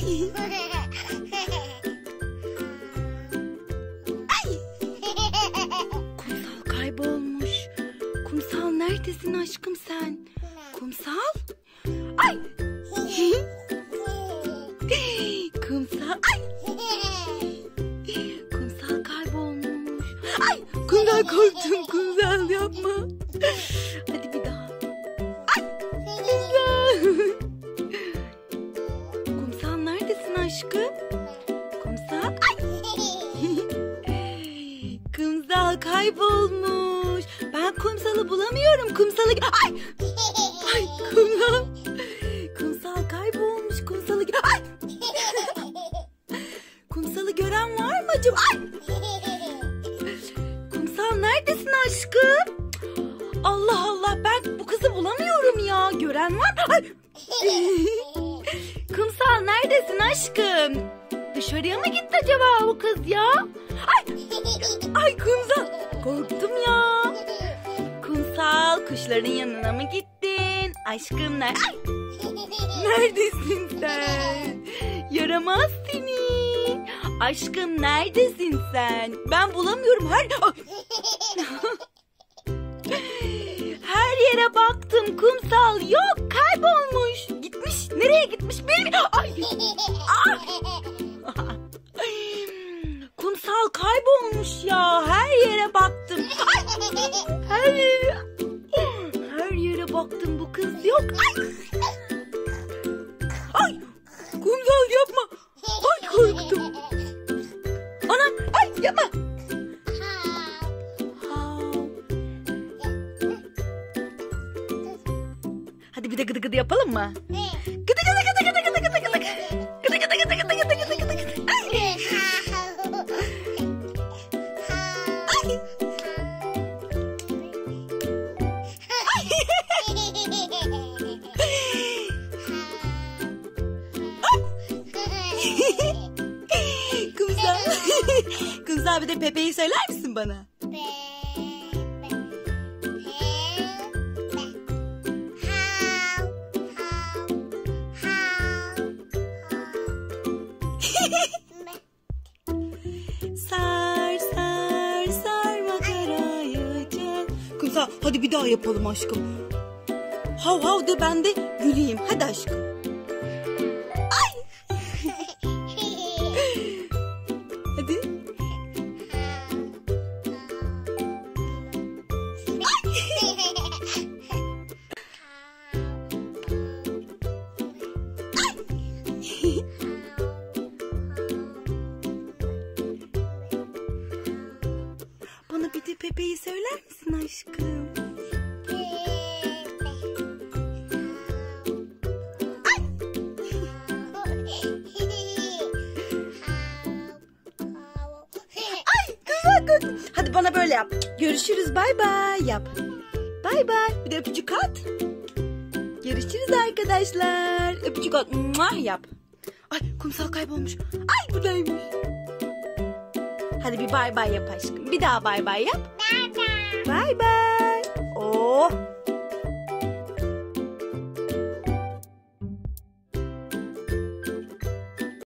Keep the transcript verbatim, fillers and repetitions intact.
Ay. Ay. Kumsal kaybolmuş. Kumsal neredesin aşkım sen? Kumsal? Ay. Kumsal. Ay. Kumsal kaybolmuş. Ay. Kumsal korktum. Kumsal yapma. Hadi bir daha. Ay. Kumsal. Kumsal neredesin aşkım? Kumsal. Ay. Kumsal kaybolmuş. Ben kumsalı bulamıyorum. Kumsalı... Ay. Ay kumsal. Kumsal kaybolmuş. Kumsalı... Ay. Kumsalı gören var mı acaba? Ay. Kumsal neredesin aşkım? Allah Allah, ben bu kızı bulamıyorum ya. Gören var mı? Ay. Kumsal neredesin aşkım? Dışarıya mı gitti acaba o kız ya? Ay. Ay kumsal. Korktum ya. Kumsal, kuşların yanına mı gittin? Aşkım nerede? Ay. Neredesin sen? Yaramaz seni. Aşkım neredesin sen? Ben bulamıyorum her... Her yere baktım kumsal yok, kaybolmuş. Gitmiş, nereye gitmiş bilmiyorum. Ay. Ah. Kumsal kaybolmuş ya, her yere baktım. Ay. Her yere... Her yere baktım, bu kız yok. Ay. Ay. Kumsal yapma. Ay korktum. Anam, ay yapma. Hadi bir de gıdı gıdı yapalım mı? Gıdı gıdı gıdı gıdı gıdı gıdı gıdı. Gıdı gıdı gıdı gıdı gıdı gıdı gıdı gıdı. Ay. Kumsal. Kumsal bir de Pepe'yi söyler misin bana? Sar sar sar makarayı gel. Kumsal hadi bir daha yapalım aşkım. Hav hav de ben de güleyim. Hadi aşkım. Ay. Hadi. Bana bir de Pepe'yi söyler misin aşkım? Ay. Ay güzel kız. Hadi bana böyle yap. Görüşürüz, bay bay yap. Bay bay. Bir de öpücük at. Görüşürüz arkadaşlar. Öpücük at. Muah yap. Ay kumsal kaybolmuş. Ay buradaymış. Hadi bir bay bay yap aşkım. Bir daha bay bay yap. Bay bay. Bay bay. Oh.